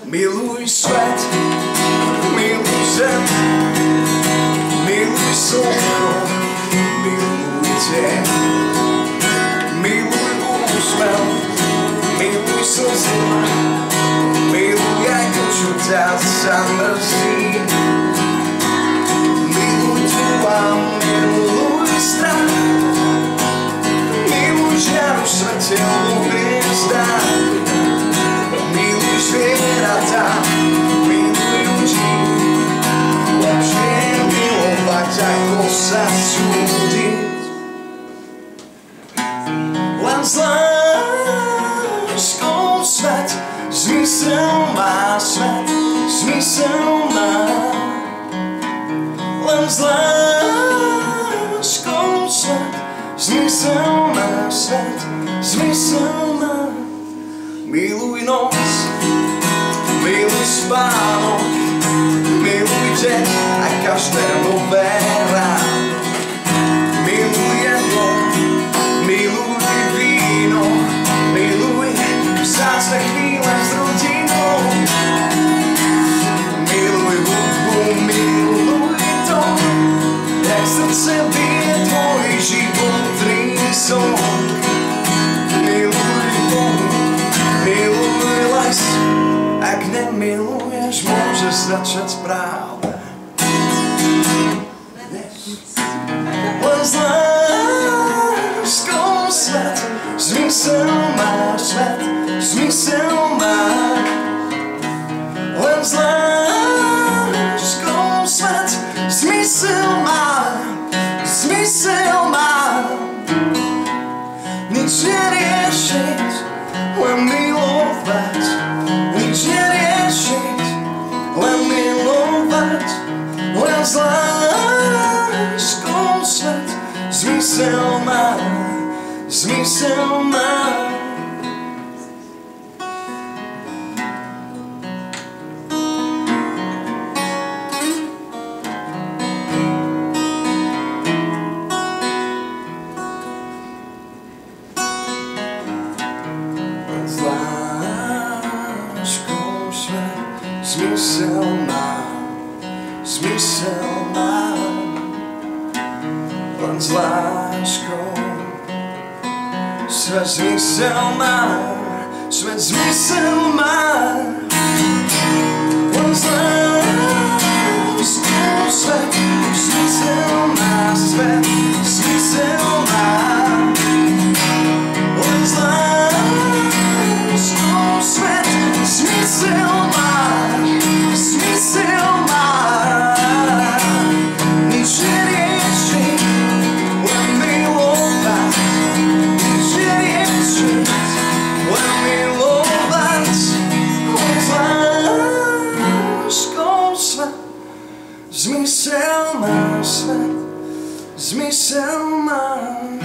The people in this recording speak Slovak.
Miluj svet, miluj zem, miluj slnko, miluj deň. Miluj úsmev, miluj slzy, miluj aj to, čo ťa zamrzí. Miluj tmu a miluj strach, miluj žiaru v svetelnú hviezdách. Miluj zvieratá, miluj ľudí, lepšie je milovať, ako sa súdiť. Len s láskou svet, zmysel má svet, zmysel má. Len s láskou svet, zmysel má svet, zmysel má. Miluj noc, miluj spánok, miluj deň a každé nové ráno. Miluj jedlo, miluj víno, miluj vzácne chvíle s rodinou. Miluj hudbu, miluj to, jak srdce bije tvoj životný son. Miluj Bohu, miluj les, ak nemiluješ, môžeš začať práve dnes. Len s láskou svet, zmysel má svet, zmysel má. Len s láskou svet, zmysel má, zmysel má. Nič neriešiť, len milovať, nič neriešiť, len milovať. Len s láskou svet, zmysel má, zmysel má. Zmysel má, zmysel má. Len s láskou svet zmysel má, svet zmysel má. Len s láskou svet zmysel má, svet zmysel má. Len s láskou svet zmysel má, zmysel má. Nič neriešiť, len milovať, nič neriešiť, len milovať. Len s láskou svet, zmysel má svet, zmysel má.